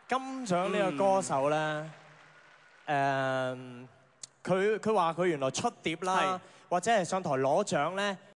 金獎呢個歌手咧，佢話佢原來出碟啦，或者係上台攞獎咧，